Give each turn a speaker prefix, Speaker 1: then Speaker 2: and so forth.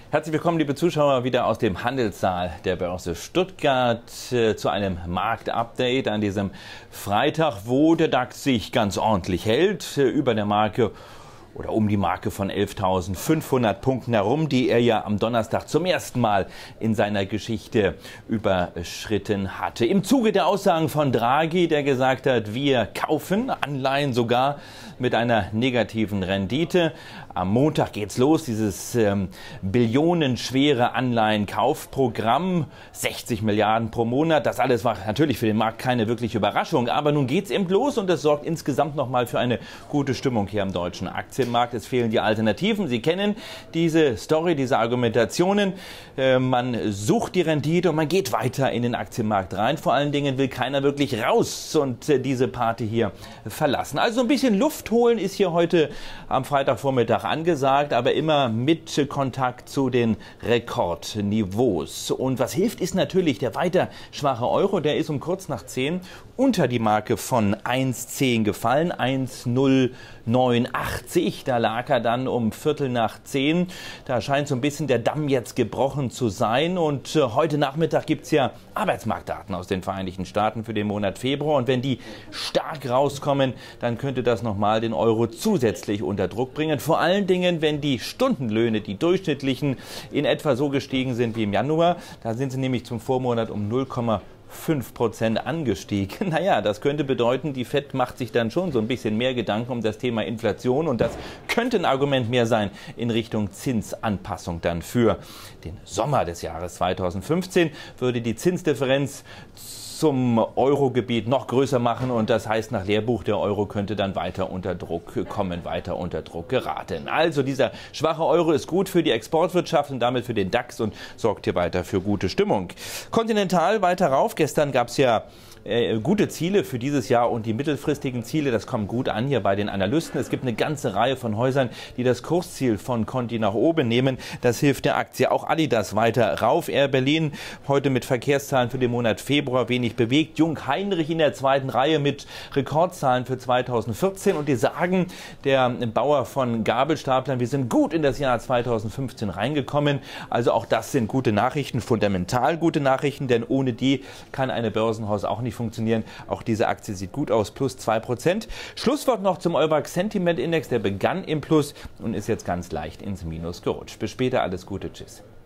Speaker 1: Herzlich willkommen, liebe Zuschauer, wieder aus dem Handelssaal der Börse Stuttgart zu einem Marktupdate an diesem Freitag, wo der DAX sich ganz ordentlich hält, über der Marke oder um die Marke von 11.500 Punkten herum, die er ja am Donnerstag zum ersten Mal in seiner Geschichte überschritten hatte. Im Zuge der Aussagen von Draghi, der gesagt hat, wir kaufen Anleihen sogar mit einer negativen Rendite. Am Montag geht's los, dieses billionenschwere Anleihenkaufprogramm, 60 Milliarden pro Monat. Das alles war natürlich für den Markt keine wirkliche Überraschung, aber nun geht's eben los und das sorgt insgesamt nochmal für eine gute Stimmung hier am deutschen Aktienmarkt. Es fehlen die Alternativen. Sie kennen diese Story, diese Argumentationen. Man sucht die Rendite und man geht weiter in den Aktienmarkt rein. Vor allen Dingen will keiner wirklich raus und diese Party hier verlassen. Also ein bisschen Luft holen ist hier heute am Freitagvormittag angesagt, aber immer mit Kontakt zu den Rekordniveaus. Und was hilft, ist natürlich der weiter schwache Euro. Der ist um kurz nach 10 unter die Marke von 1,10 gefallen, 1,089. Da lag er dann um Viertel nach 10. Da scheint so ein bisschen der Damm jetzt gebrochen zu sein. Und heute Nachmittag gibt es ja Arbeitsmarktdaten aus den Vereinigten Staaten für den Monat Februar. Und wenn die stark rauskommen, dann könnte das nochmal den Euro zusätzlich unter Druck bringen. Vor allen Dingen, wenn die Stundenlöhne, die durchschnittlichen, in etwa so gestiegen sind wie im Januar. Da sind sie nämlich zum Vormonat um 0,5% angestiegen. Naja, das könnte bedeuten, die FED macht sich dann schon so ein bisschen mehr Gedanken um das Thema Inflation und das könnte ein Argument mehr sein in Richtung Zinsanpassung dann für den Sommer des Jahres 2015. Würde die Zinsdifferenz zum Euro-Gebiet noch größer machen und das heißt nach Lehrbuch, der Euro könnte dann weiter unter Druck kommen, weiter unter Druck geraten. Also dieser schwache Euro ist gut für die Exportwirtschaft und damit für den DAX und sorgt hier weiter für gute Stimmung. Continental weiter rauf. Gestern gab es ja gute Ziele für dieses Jahr und die mittelfristigen Ziele, das kommt gut an hier bei den Analysten. Es gibt eine ganze Reihe von Häusern, die das Kursziel von Conti nach oben nehmen. Das hilft der Aktie. Auch Adidas weiter rauf. Air Berlin heute mit Verkehrszahlen für den Monat Februar wenig bewegt. Jung Heinrich in der zweiten Reihe mit Rekordzahlen für 2014 und die sagen, der Bauer von Gabelstaplern, wir sind gut in das Jahr 2015 reingekommen. Also auch das sind gute Nachrichten, fundamental gute Nachrichten, denn ohne die kann eine Börsenhaus auch nicht funktionieren. Auch diese Aktie sieht gut aus, plus 2%. Schlusswort noch zum Eubax Sentiment Index, der begann im Plus und ist jetzt ganz leicht ins Minus gerutscht. Bis später, alles Gute, tschüss.